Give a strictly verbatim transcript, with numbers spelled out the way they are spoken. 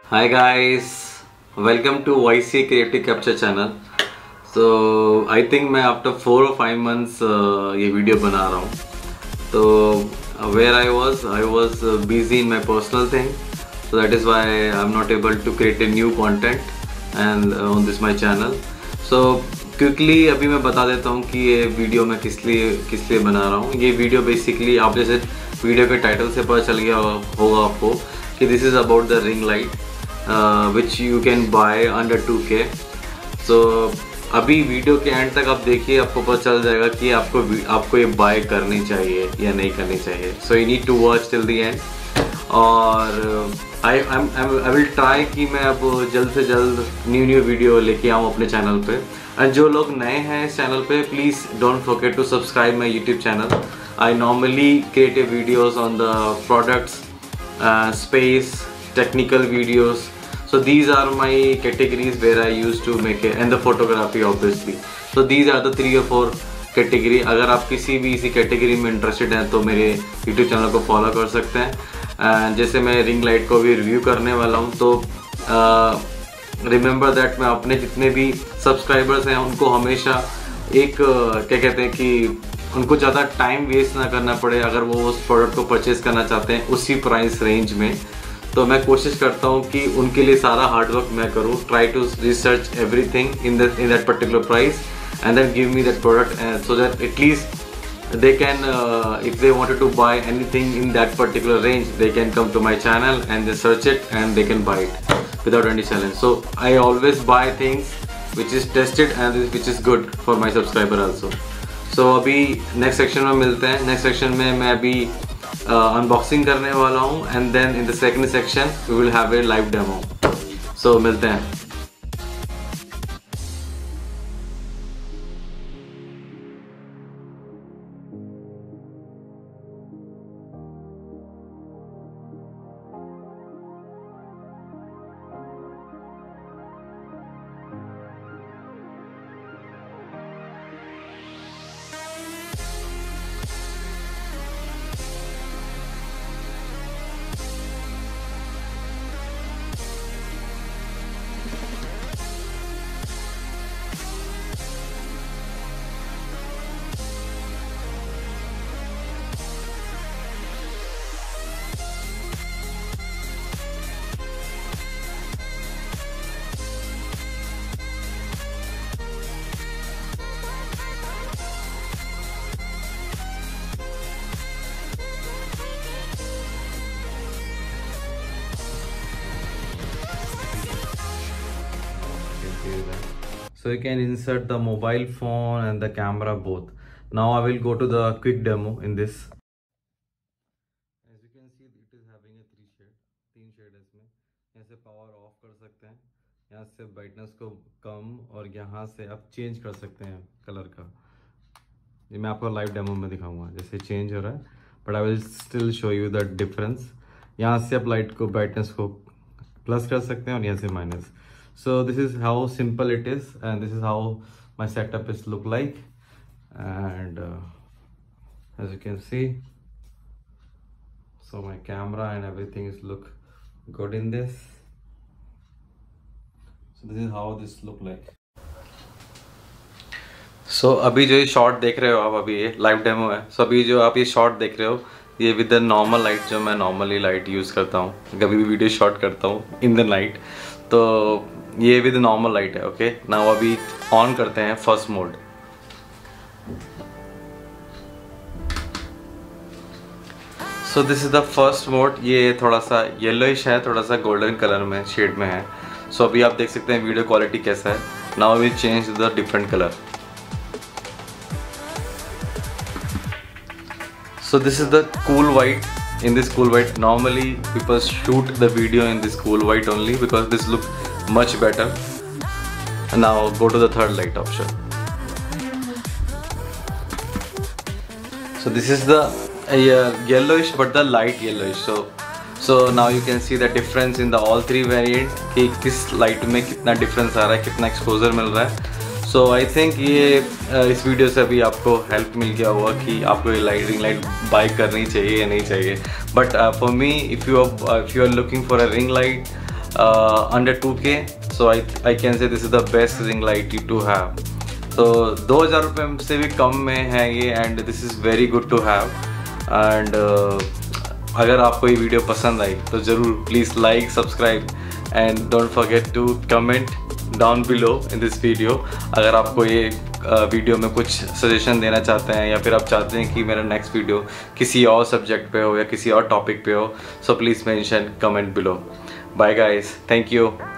Hi guys, welcome to Y C A Creative Capture channel. So I think मैं after four or five months uh, ये video बना रहा हूँ. तो uh, where I was, I was uh, busy in my personal thing. So that is why I'm not able to create a new content and uh, on this my channel. So quickly अभी मैं बता देता हूँ कि ये video मैं किस लिए किस लिए बना रहा हूँ. ये वीडियो बेसिकली आप जैसे वीडियो के टाइटल से पता चल गया होगा आपको कि this is about the ring light which you can buy under two K. So अभी वीडियो के एंड तक आप देखिए, आपको पता चल जाएगा कि आपको आपको ये बाय करनी चाहिए या नहीं करनी चाहिए. So you need to watch till the end. और आई आई विल ट्राई कि मैं अब जल्द से जल्द न्यू न्यू वीडियो लेके आऊँ अपने चैनल पे. एंड जो लोग नए हैं इस चैनल पे, please don't forget to subscribe my YouTube channel. I normally create videos on the products, space, technical videos. So these are my categories where I used to make it, and the photography obviously. So these are the three or four category. अगर आप किसी भी इसी category में interested हैं तो मेरे YouTube channel को फॉलो कर सकते हैं. एंड जैसे मैं रिंग लाइट को भी रिव्यू करने वाला हूँ, तो रिमेंबर दैट मैं अपने जितने भी सब्सक्राइबर्स हैं उनको हमेशा एक uh, क्या कहते हैं कि उनको ज़्यादा टाइम वेस्ट ना करना पड़े अगर वो उस प्रोडक्ट को परचेज़ करना चाहते हैं उसी प्राइस रेंज में. तो मैं कोशिश करता हूँ कि उनके लिए सारा हार्डवर्क मैं करूँ. Try to research everything in that in that particular price and then give me that product so that at least they can uh, if they wanted to buy anything in that particular range, they can come to my channel and they search it and they can buy it without any challenge. So I always buy things which is tested and which is good for my subscriber also. So अभी next section में मिलते हैं. next section में मैं अभी unboxing uh, करने वाला हूँ and then in the second section we will have a live demo. So मिलते हैं. So you can insert the mobile phone and the camera both. Now I will go to the quick demo in this. As you can see, it is having a three shade, तीन shade है इसमें. यहाँ से power off कर सकते हैं, यहाँ से brightness को कम, और यहाँ से आप change कर सकते हैं color का. ये मैं आपको live demo में दिखाऊंगा जैसे change हो रहा है, but I will still show you the difference. यहाँ से आप light को brightness को plus कर सकते हैं और यहाँ से minus. So this is how simple it is, and this is how my setup is look like. And uh, as you can see, so my camera and everything is look good in this. So this is how this look like. So अभी जो ये shot देख रहे हो आप, अभी ये live demo है. so अभी जो आप ये शॉट देख रहे हो, ये विद द नॉर्मल लाइट, जो मैं नॉर्मली लाइट यूज़ करता हूँ कभी भी वीडियो शॉट करता हूँ इन द नाइट. तो ये विद नॉर्मल लाइट है. ओके, नाउ अभी ऑन करते हैं first mode. So this is the first mode. ये थोड़ा सा येलोइश है, थोड़ा सा गोल्डन कलर में शेड में है. सो so, अभी आप देख सकते हैं वीडियो क्वालिटी कैसा है. Now we change the different colour. So this is the cool white. In this cool white, normally people shoot the video in this cool white only because this look much better. And now go to the third light option. So this is the uh, yellowish, but the light yellowish. So so now you can see the difference in the all three variant कि किस light में कितना difference आ रहा है, कितना exposure मिल रहा है. सो I think ये इस वीडियो से अभी आपको हेल्प मिल गया होगा कि आपको ये लाइट रिंग लाइट बाय करनी चाहिए या नहीं चाहिए. But for me, if you if you are looking for a ring light under two K, so I I can say this is the best ring light to have. तो दो हज़ार रुपये से भी कम में है ये, and this is very good to have. And अगर आपको ये वीडियो पसंद आई तो ज़रूर please like, subscribe and don't forget to comment down below in this video. अगर आपको ये वीडियो में कुछ सजेशन देना चाहते हैं या फिर आप चाहते हैं कि मेरा नेक्स्ट वीडियो किसी और सब्जेक्ट पे हो या किसी और टॉपिक पे हो, so please mention comment below. Bye guys, thank you.